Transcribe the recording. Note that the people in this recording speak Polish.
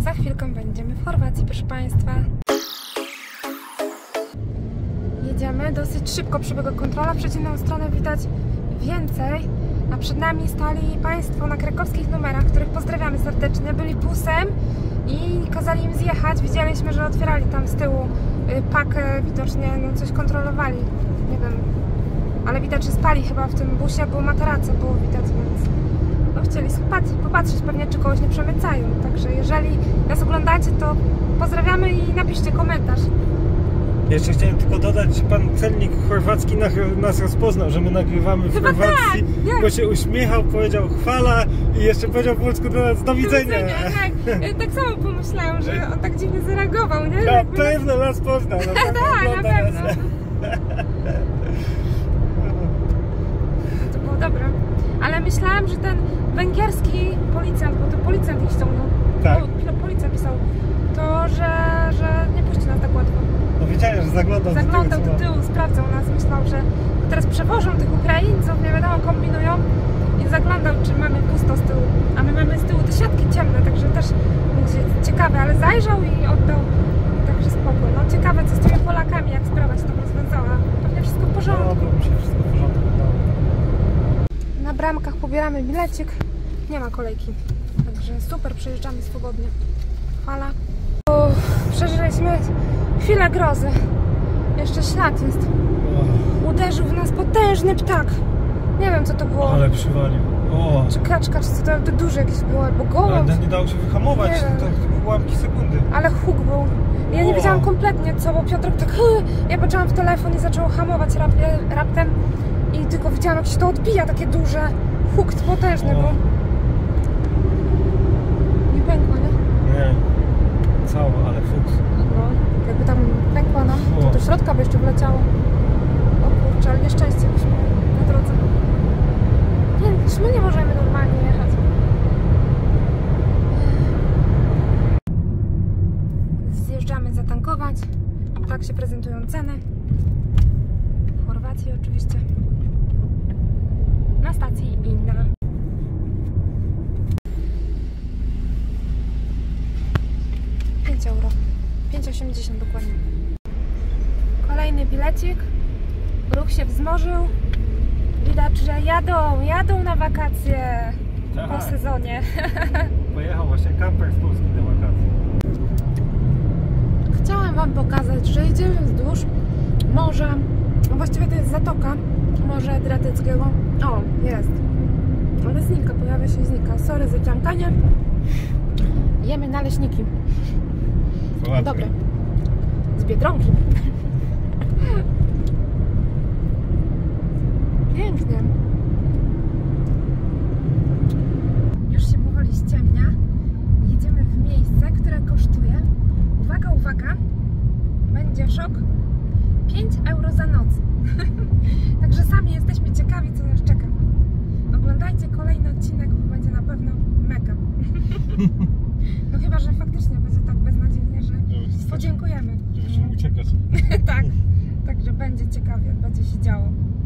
za chwilkę będziemy w Chorwacji, proszę Państwa. Jedziemy, dosyć szybko przebiegła kontrola, w przeciwną stronę widać więcej, a przed nami stali Państwo na krakowskich numerach, których pozdrawiamy serdecznie, byli busem i kazali im zjechać. Widzieliśmy, że otwierali tam z tyłu pakę, widocznie no, coś kontrolowali, nie wiem, ale widać, że spali chyba w tym busie, bo materace było widać, więc no, chcieli popatrzeć pewnie, czy kogoś nie przemycają. Także jeżeli nas oglądacie, to pozdrawiamy i napiszcie komentarz. Jeszcze chciałem tylko dodać, że pan celnik chorwacki nas rozpoznał, że my nagrywamy w Chyba Chorwacji, tak. bo się uśmiechał, powiedział chwala i jeszcze powiedział po polsku do nas do widzenia. Tak samo pomyślałam, że on tak dziwnie zareagował, nie? Na pewno nas poznał, na pewno ogląda na pewno. nas. To było dobre. Ale myślałam, że ten węgierski policjant, bo to policjant ich ściągnął, tak. Policja pisał, to że nie puści nas tak łatwo. No wiedziałem, że zaglądał do tyłu, sprawdzał nas, myślał, że teraz przewożą tych Ukraińców, nie wiadomo, kombinują i zaglądał, czy mamy pusto z tyłu, a my mamy z tyłu te siatki ciemne, także też ciekawe, ale zajrzał i oddał, także spokój. No ciekawe, co z tymi Polakami, jak sprawa się tam rozwiązała, pewnie wszystko w porządku. No, mi się wszystko w porządku udało. Na bramkach pobieramy bilecik, nie ma kolejki, także super, przejeżdżamy swobodnie. Chwala. Przeżyliśmy chwilę grozy. Jeszcze ślad jest. Uderzył w nas potężny ptak. Nie wiem, co to było. Ale przywalił. Czy kaczka, czy to duże jakieś było, albo gołąb. Ale nie dało się wyhamować, to ułamki sekundy. Ale huk był. Ja nie wiedziałam kompletnie co, bo Piotrek tak... Ja patrzyłam w telefon i zaczął hamować raptem. I tylko widziałam, jak się to odbija, takie duże. Huk potężny był. Nie pękło, nie? Nie. Cała, ale fuks. No, jakby tam pękła nam, to do środka by jeszcze wleciało. O kurczę, ale nieszczęście byśmy na drodze. Nie, przecież my nie możemy normalnie jechać. Zjeżdżamy zatankować. Tak się prezentują ceny. W Chorwacji oczywiście. Na stacji inna. 5 euro. 5,80 dokładnie. Kolejny bilecik. Ruch się wzmożył. Widać, że jadą na wakacje po sezonie. Pojechał właśnie kamper z Polski na wakacje. Chciałam Wam pokazać, że idziemy wzdłuż morza. Właściwie to jest zatoka Morza Adriatyckiego. O, jest. Ale znika, pojawia się i znika. Sorry za ciamkanie. Jemy naleśniki. Dobre. Z Biedronki. Pięknie. Już się powoli ściemnia. Jedziemy w miejsce, które kosztuje, uwaga, uwaga, będzie szok, 5 euro za noc. Także sami jesteśmy ciekawi, co nas czeka. Oglądajcie kolejny odcinek, bo będzie na pewno mega. No chyba, że faktycznie będzie tak beznadziejnie, że podziękujemy. Żeby się uciekać. Tak, także będzie ciekawie, będzie się działo.